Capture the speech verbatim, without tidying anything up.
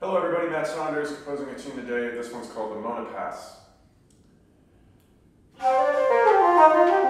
Hello everybody, Matt Saunders composing a tune today. This one's called the Mona Pass.